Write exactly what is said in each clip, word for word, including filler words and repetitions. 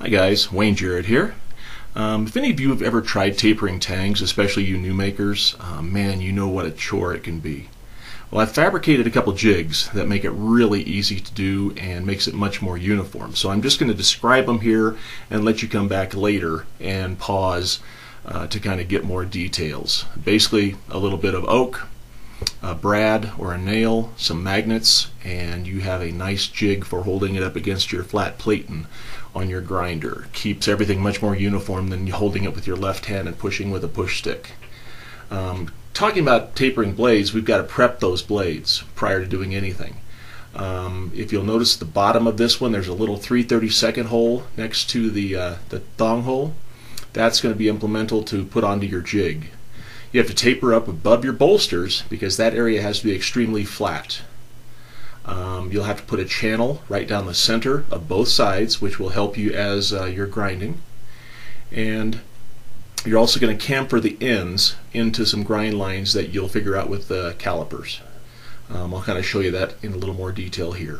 Hi guys, Wayne Jarrett here. Um, if any of you have ever tried tapering tangs, especially you new makers, uh, man, you know what a chore it can be. Well, I've fabricated a couple jigs that make it really easy to do and makes it much more uniform. So I'm just going to describe them here and let you come back later and pause uh, to kind of get more details. Basically, a little bit of oak, a brad or a nail, some magnets, and you have a nice jig for holding it up against your flat platen on your grinder. Keeps everything much more uniform than holding it with your left hand and pushing with a push stick. Um, talking about tapering blades, we've got to prep those blades prior to doing anything. Um, if you'll notice at the bottom of this one, there's a little three thirty-second hole next to the, uh, the thong hole. That's going to be implemental to put onto your jig. You have to taper up above your bolsters because that area has to be extremely flat. Um, you'll have to put a channel right down the center of both sides, which will help you as uh, you're grinding. And you're also going to chamfer the ends into some grind lines that you'll figure out with the calipers. Um, I'll kind of show you that in a little more detail here.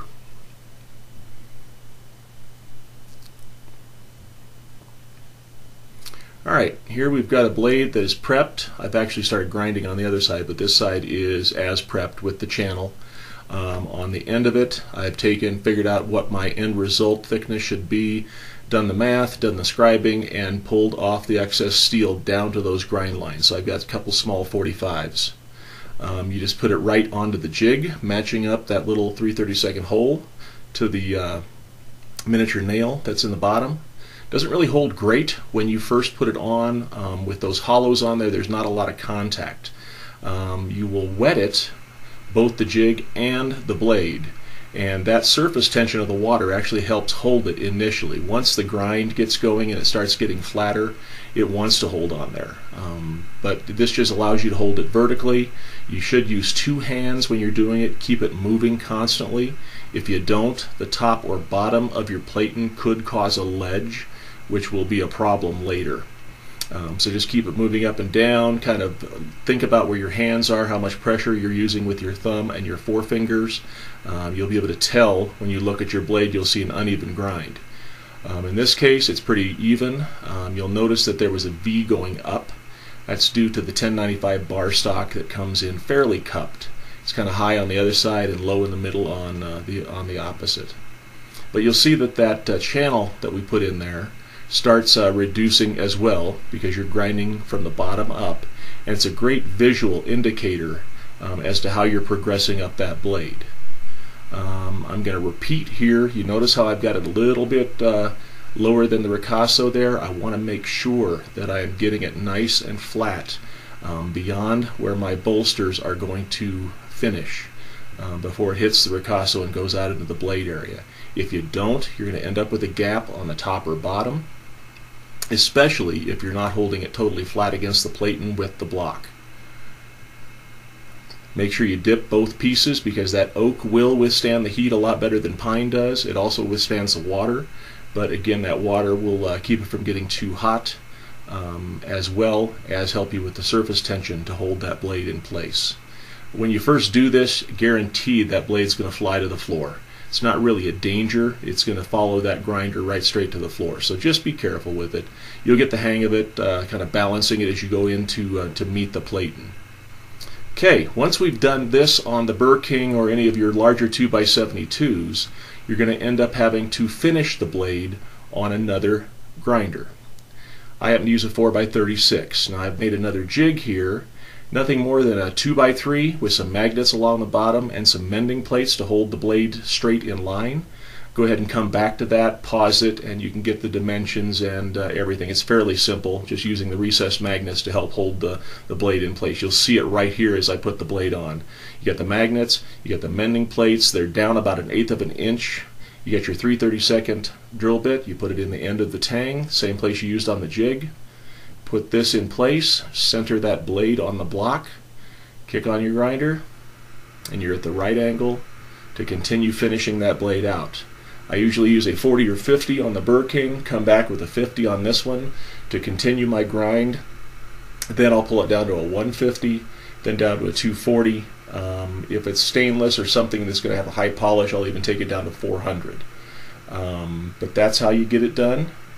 Alright, here we've got a blade that is prepped. I've actually started grinding on the other side, but this side is as prepped with the channel. Um, on the end of it, I've taken, figured out what my end result thickness should be, done the math, done the scribing, and pulled off the excess steel down to those grind lines. So I've got a couple small forty-fives. Um, you just put it right onto the jig, matching up that little three thirty-second hole to the uh, miniature nail that's in the bottom. Doesn't really hold great when you first put it on. Um, with those hollows on there, there's not a lot of contact. Um, you will wet it, both the jig and the blade, and that surface tension of the water actually helps hold it initially. Once the grind gets going and it starts getting flatter, it wants to hold on there. Um, but this just allows you to hold it vertically. You should use two hands when you're doing it. Keep it moving constantly. If you don't, the top or bottom of your platen could cause a ledge, which will be a problem later. Um, so just keep it moving up and down. Kind of think about where your hands are, how much pressure you're using with your thumb and your forefingers. Um, you'll be able to tell when you look at your blade. You'll see an uneven grind. Um, in this case, it's pretty even. Um, you'll notice that there was a V going up. That's due to the ten ninety-five bar stock that comes in fairly cupped. It's kind of high on the other side and low in the middle on uh, the on the opposite. But you'll see that that uh, channel that we put in there starts uh, reducing as well because you're grinding from the bottom up, and it's a great visual indicator um, as to how you're progressing up that blade. Um, I'm going to repeat here. You notice how I've got it a little bit uh, lower than the ricasso there. I want to make sure that I am getting it nice and flat um, beyond where my bolsters are going to finish um, before it hits the ricasso and goes out into the blade area. If you don't, you're going to end up with a gap on the top or bottom, especially if you're not holding it totally flat against the platen with the block. Make sure you dip both pieces because that oak will withstand the heat a lot better than pine does. It also withstands the water, but again, that water will uh, keep it from getting too hot, um, as well as help you with the surface tension to hold that blade in place. When you first do this, guaranteed that blade's going to fly to the floor. It's not really a danger. It's going to follow that grinder right straight to the floor. So just be careful with it. You'll get the hang of it, uh, kind of balancing it as you go into uh, to meet the platen. Okay, once we've done this on the Burr King or any of your larger two by seventy-twos, you're going to end up having to finish the blade on another grinder. I happen to use a four by thirty-six. Now I've made another jig here. Nothing more than a two by three with some magnets along the bottom and some mending plates to hold the blade straight in line. Go ahead and come back to that, pause it, and you can get the dimensions and uh, everything. It's fairly simple, just using the recessed magnets to help hold the, the blade in place. You'll see it right here as I put the blade on. You got the magnets, you got the mending plates, they're down about an eighth of an inch. You got your three thirty-second drill bit, you put it in the end of the tang, same place you used on the jig. Put this in place, center that blade on the block, kick on your grinder, and you're at the right angle to continue finishing that blade out. I usually use a forty or fifty on the Burr King, come back with a fifty on this one to continue my grind. Then I'll pull it down to a one fifty, then down to a two forty. Um, if it's stainless or something that's going to have a high polish, I'll even take it down to four hundred. Um, but that's how you get it done.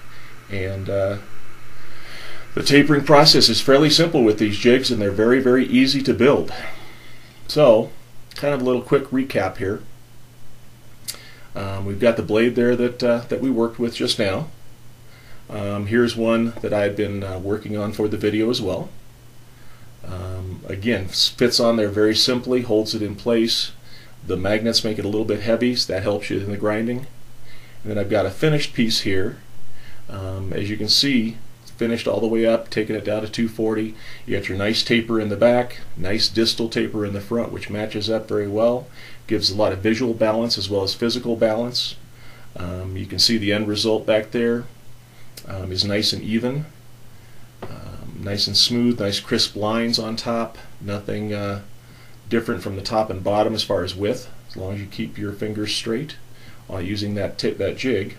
And uh, the tapering process is fairly simple with these jigs, and they're very, very easy to build. So, kind of a little quick recap here. Um, we've got the blade there that, uh, that we worked with just now. Um, here's one that I've been uh, working on for the video as well. Um, again, fits on there very simply, holds it in place. The magnets make it a little bit heavy, so that helps you in the grinding. And then I've got a finished piece here. Um, as you can see, it's finished all the way up, taking it down to two forty. You got your nice taper in the back, nice distal taper in the front, which matches up very well. Gives a lot of visual balance as well as physical balance. Um, you can see the end result back there um, is nice and even. Um, nice and smooth, nice crisp lines on top. Nothing uh, different from the top and bottom as far as width, as long as you keep your fingers straight while using that, tip, that jig.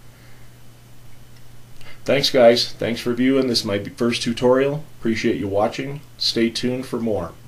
Thanks guys, thanks for viewing. This is my first tutorial. Appreciate you watching. Stay tuned for more.